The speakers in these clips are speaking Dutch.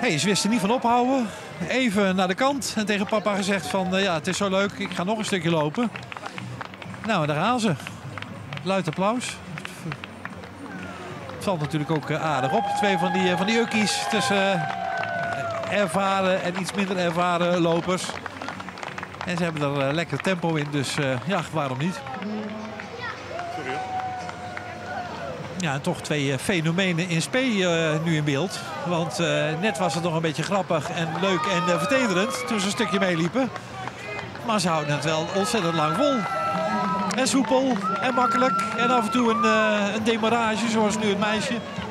Hey, ze wisten niet van ophouden. Even naar de kant en tegen papa gezegd van ja, het is zo leuk, ik ga nog een stukje lopen. Nou, en daar gaan ze. Luid applaus. Het valt natuurlijk ook aardig op. Twee van die ukkies tussen ervaren en iets minder ervaren lopers. En ze hebben er lekker tempo in, dus ja, waarom niet? Ja, en toch twee fenomenen in spe nu in beeld. Want net was het nog een beetje grappig en leuk en vertederend toen ze een stukje meeliepen. Maar ze houden het wel ontzettend lang vol. En soepel en makkelijk. En af en toe een demarrage, zoals nu het meisje.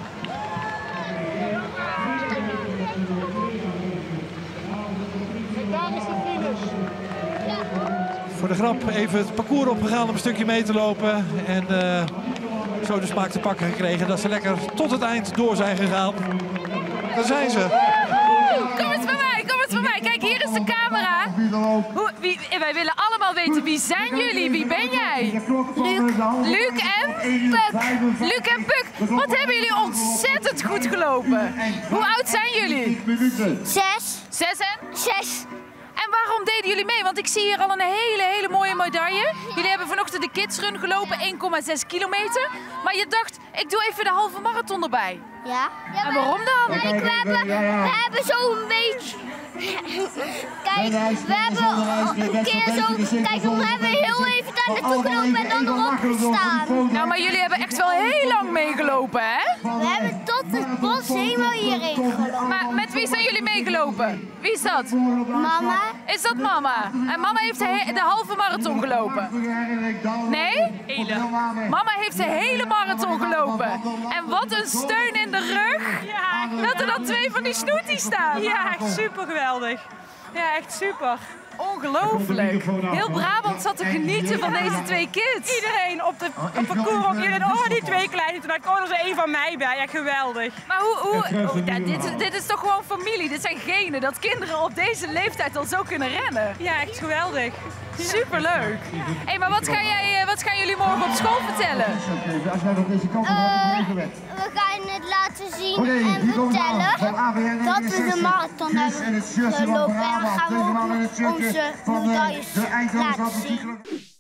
Daar is de finish. Voor de grap even het parcours opgegaan om een stukje mee te lopen. En zo de smaak te pakken gekregen dat ze lekker tot het eind door zijn gegaan. Daar zijn ze. Kom eens bij mij, kom eens bij mij. Kijk, hier is de camera. Wij willen allemaal weten, wie zijn jullie? Wie ben jij? Luc en Puk. Luc en Puk. Wat hebben jullie ontzettend goed gelopen. Hoe oud zijn jullie? 6. 6 en? 6. En waarom deden jullie mee? Want ik zie hier al een hele mooie medaille. Jullie hebben vanochtend de kidsrun gelopen, 1,6 kilometer. Maar je dacht, ik doe even de halve marathon erbij. Ja. En waarom dan? Kijk, we hebben zo'n beetje... Kijk, we hebben een keer zo... Kijk, dan hebben we heel even daar naartoe gelopen en dan erop gestaan. Nou, maar jullie hebben echt wel heel lang meegelopen, hè? We hebben tot het bos helemaal hierheen gelopen. Maar met wie zijn jullie meegelopen? Wie is dat? Mama. Is dat mama? En mama heeft de halve marathon gelopen? Nee? Hele. Mama heeft de hele marathon gelopen. En wat een steun in de rug. Ja, dat er dan 2 van die snoeties staan. ja, echt super geweldig. Ja, echt super. Ongelooflijk. Heel Brabant zat te genieten van deze 2 kids. Iedereen op het parcours, ook iedereen, oh die 2 kleine. Toen dacht ik, oh er is er 1 van mij bij. Ja, geweldig. Maar dit is toch gewoon familie? Dit zijn genen, dat kinderen op deze leeftijd al zo kunnen rennen. Ja, echt geweldig. Superleuk. Hé, maar wat gaan jullie morgen op school vertellen? We gaan het laten zien en vertellen dat we de marathon hebben gelopen. En dan gaan we ook onze medailles laten zien.